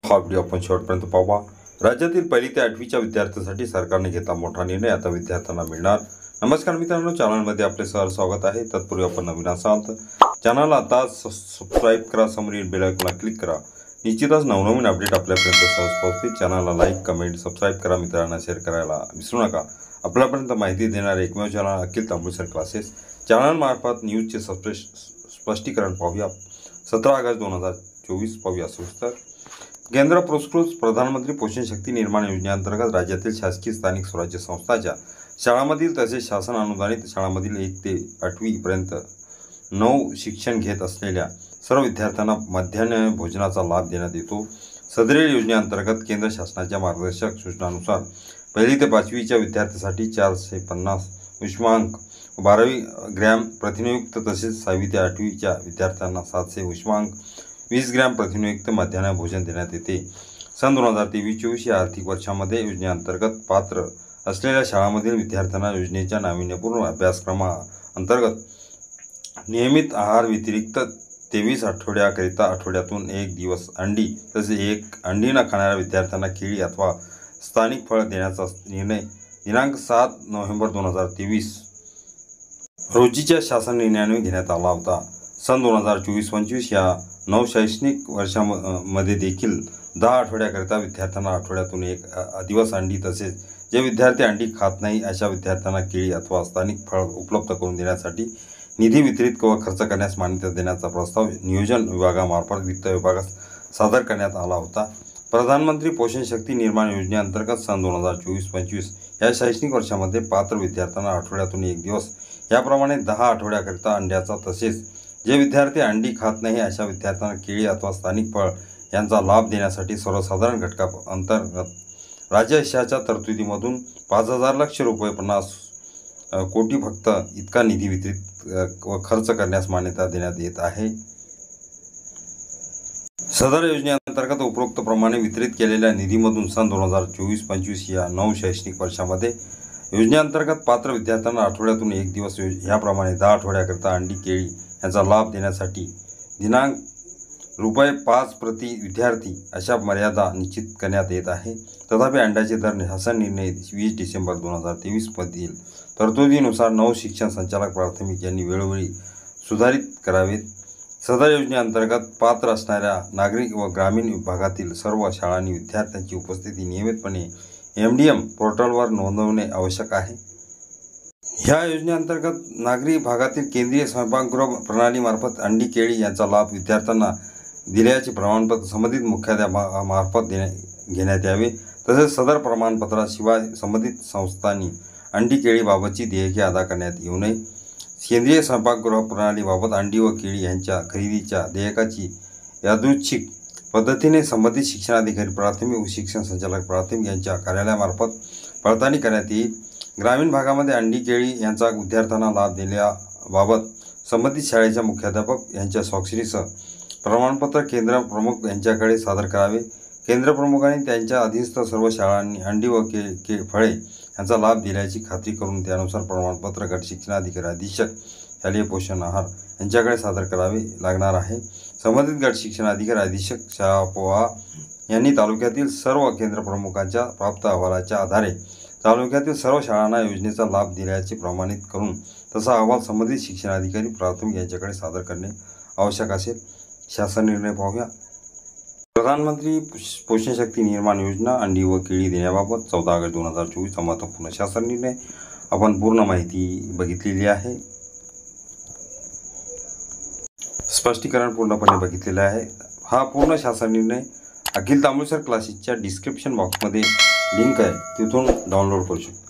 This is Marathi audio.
हा व्हिडिओ आपण शेवटपर्यंत पाहा। राज्यातील पहिली ते 8वीच्या विद्यार्थ्यांसाठी सरकारने घेतला मोठा निर्णय, आता विद्यार्थ्यांना मिळणार। नमस्कार मित्रांनो, चॅनलमध्ये आपले सहर्ष स्वागत आहे। तत्पूर्वी आपण नवीन असाल तर चॅनलला आता सबस्क्राइब करा, समोरील बेल आयकॉनला क्लिक करा। निश्चितच नवनवीन अपडेट आपल्यापर्यंत सहज पोहोचतील। चॅनलला लाईक, कमेंट, सबस्क्राइब करा, मित्रांना शेअर करायला विसरू नका। आपल्यापर्यंत माहिती देणारे एकमेव channel Akhil Tambulsar classes channel मार्फत न्यूजचे स्पष्टीकरण पाहूया। 17 ऑगस्ट 2024 पाहूया सविस्तर। केंद्र पुरस्कृत प्रधानमंत्री पोषण शक्ती निर्माण योजनेअंतर्गत राज्यातील शासकीय स्थानिक स्वराज्य संस्थांच्या शाळांमधील तसेच शासन अनुदानित शाळांमधील 1 ते 8वी पर्यंत 9 शिक्षण घेत असलेल्या सर्व विद्यार्थ्यांना मध्यान्ह भोजनाचा लाभ देण्यात येतो। सदरील योजनेअंतर्गत केंद्र शासनाच्या मार्गदर्शक सूचनानुसार 1ली ते 5वीच्या विद्यार्थ्यांसाठी 450 उष्मांक 12 ग्रॅम प्रथिनयुक्त तसेच 6वी ते 8वीच्या विद्यार्थ्यांना 700 उष्मांक 20 ग्रॅम प्रथिनयुक्त मध्यान्ह भोजन देण्यात येते। सन 2023-24 या आर्थिक वर्षामध्ये योजनेअंतर्गत पात्र असलेल्या शाळांमधील विद्यार्थ्यांना योजनेच्या नाविन्यपूर्ण अभ्यासक्रमाअंतर्गत नियमित आहार व्यतिरिक्त 23 आठवड्याकरिता आठवड्यातून 1 दिवस अंडी तसेच 1 अंडी न खाणाऱ्या विद्यार्थ्यांना केळी अथवा स्थानिक फळ देण्याचा निर्णय दिनांक 7 नोव्हेंबर 2023 रोजीच्या शासन निर्णयाने घेण्यात आला होता। सन 2024-25 या नव शैक्षणिक वर्षामध्ये देखील 10 आठवड्याकरिता विद्यार्थ्यांना आठवड्यातून 1 दिवस अंडी तसेच जे विद्यार्थी अंडी खात नाही अशा विद्यार्थ्यांना केळी अथवा स्थानिक फळ उपलब्ध करून देण्यासाठी निधी वितरित व खर्च करण्यास मान्यता देण्याचा प्रस्ताव नियोजन विभागामार्फत वित्त विभागास सादर करण्यात आला होता। प्रधानमंत्री पोषण शक्ती निर्माण योजनेअंतर्गत सन 2024-25 या शैक्षणिक वर्षामध्ये पात्र विद्यार्थ्यांना आठवड्यातून 1 दिवस याप्रमाणे 10 आठवड्याकरिता अंड्याचा तसेच जे विद्यार्थी अंडी खात नाही अशा विद्यार्थ्यांना केळी अथवा स्थानिक फळ यांचा लाभ देण्यासाठी सर्वसाधारण घटकाअंतर्गत राज्य हिशाच्या तरतुदीमधून 5,000 लाख रुपये 50 कोटी फक्त इतका निधी वितरित व खर्च करण्यास मान्यता देण्यात येत आहे। सदर योजनेअंतर्गत उपरोक्त प्रमाणे वितरित केलेल्या निधीमधून सन 2024-25 या नव शैक्षणिक वर्षामध्ये योजनेअंतर्गत पात्र विद्यार्थ्यांना आठवड्यातून 1 दिवस याप्रमाणे 10 आठवड्याकरिता अंडी केळी यांचा लाभ देण्यासाठी दिनांक ₹5 प्रति विद्यार्थी अशा मर्यादा निश्चित करण्यात येत आहे। तथापि अंड्याचे दर शासन निर्णय 20 डिसेंबर 2023 मधील तरतुदीनुसार 9 शिक्षण संचालक प्राथमिक यांनी वेळोवेळी सुधारित करावेत। सदर योजनेअंतर्गत पात्र असणाऱ्या नागरिक व ग्रामीण भागातील सर्व शाळांनी विद्यार्थ्यांची उपस्थिती नियमितपणे MDM पोर्टलवर नोंदवणे आवश्यक आहे। ह्या योजनेअंतर्गत नागरी भागातील केंद्रीय स्वयंपाकगृह प्रणालीमार्फत अंडी केळी यांचा लाभ विद्यार्थ्यांना दिल्याचे प्रमाणपत्र संबंधित मुख्याध्यापकामार्फत घेण्यात यावे। तसेच सदर प्रमाणपत्राशिवाय संबंधित संस्थांनी अंडी केळीबाबतची देयके अदा करण्यात येऊ नये। केंद्रीय स्वयंपाकगृह प्रणालीबाबत अंडी व केळी यांच्या खरेदीच्या देयकाची यादृच्छिक पद्धतीने संबंधित शिक्षणाधिकारी प्राथमिक व शिक्षण संचालक प्राथमिक यांच्या कार्यालयामार्फत पडताळणी करण्यात येईल। ग्रामीण भागामध्ये अंडी केळी यांचा विद्यार्थ्यांना लाभ दिल्याबाबत संबंधित शाळेच्या मुख्याध्यापक यांच्या स्वाक्षरीसह प्रमाणपत्र केंद्र प्रमुख यांच्याकडे सादर करावे। केंद्र प्रमुखांनी त्यांच्या अधीनस्थ सर्व शाळांनी अंडी व फळे यांचा लाभ दिल्याची खात्री करून त्यानुसार प्रमाणपत्र गट शिक्षणाधिकारी अधीक्षक शालेय पोषण आहार यांच्याकडे सादर करावे लागणार आहे। संबंधित गट शिक्षणाधिकारी अधीक्षक शाळा पोहा यांनी तालुक्यातील सर्व केंद्र प्रमुखांच्या प्राप्त अहवालाच्या आधारे तालुक्यातील सर्व शाळांना योजनेचा लाभ दिल्याचे प्रमाणित करून तसा अहवाल संबंधित शिक्षणाधिकारी प्राथमिक यांच्याकडे सादर करणे आवश्यक असेल। शासन निर्णय पाहूया। प्रधानमंत्री पोषण शक्ती निर्माण योजना अंडी व केळी देण्याबाबत 14 ऑगस्ट 2024 चा महत्त्वपूर्ण शासन निर्णय आपण पूर्ण माहिती बघितलेली आहे। स्पष्टीकरण पूर्णपणे बघितलेले आहे। हा पूर्ण शासन निर्णय अखिल तांबुळसर क्लासेसच्या डिस्क्रिप्शन बॉक्समध्ये लिंक आहे, तिथून डाउनलोड करू शकता।